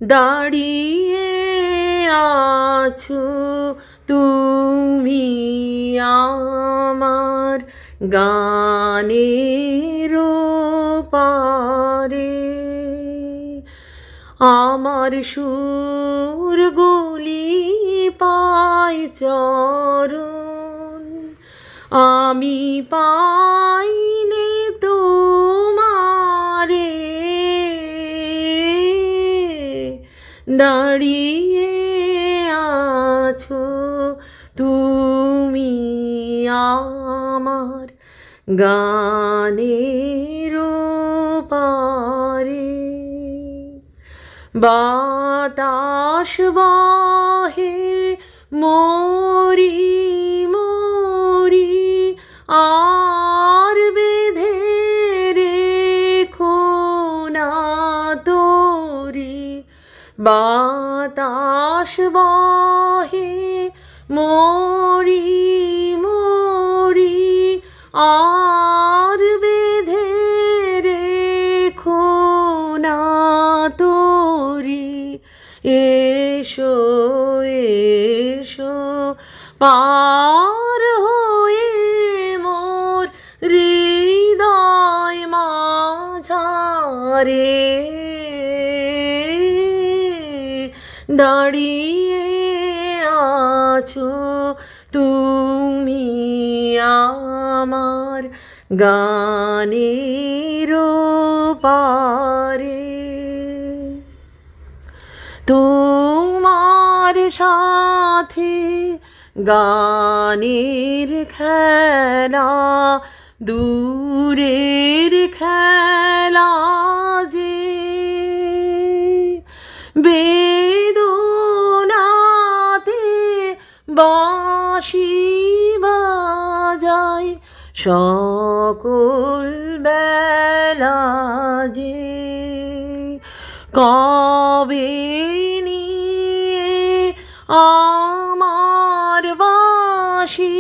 দাঁড়িয়ে আছো তুমি আমার গানের পারে, আমার সুরগুলি পায় চরণ, আমি পাইনে তোমারে। দাঁড়িয়ে আছো তুমি আমার গানের পারে। বাতাস বহে মরি মরি আর বেঁধে রেখো না তোরি। বাতাস বহে মরি মরি আর বেঁধে রেখো না তোরি। এসো এসো পার হয়ে মোর হৃদয় মাঝারে। দাঁড়িয়ে আছো তুমি আমার গানের পারে। তোমার সাথে গানের খেলা দূরের খেলা যে, বেদনাতে বাঁশি বাজায় সকল বেলা যে। কবে নিয়ে আমার বাঁশি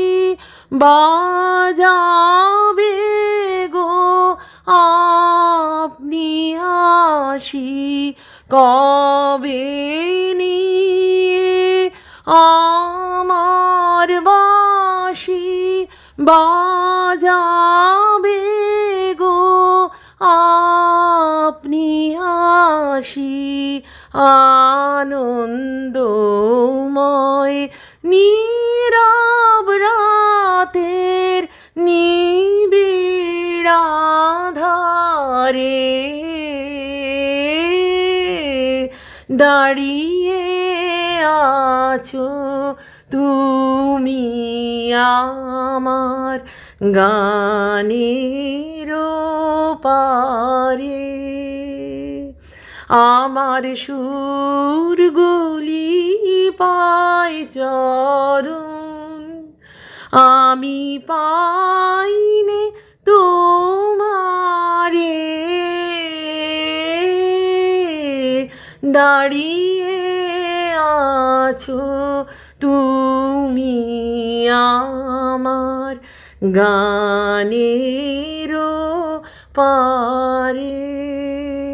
বাজাবে গো আপনি আসি। কবে নিয়ে আমার বাঁশি বাজাবে গো আপনি আসি। আনন্দময় নীরব রাতের নিবিড় আঁধারে, দাঁড়িয়ে আছো তুমি আমার গানের পারে। আমার সুরগুলি পায় চরণ, আমি পাইনে তোমারে। দাঁড়িয়ে আছো তুমি আমার গানের পারে।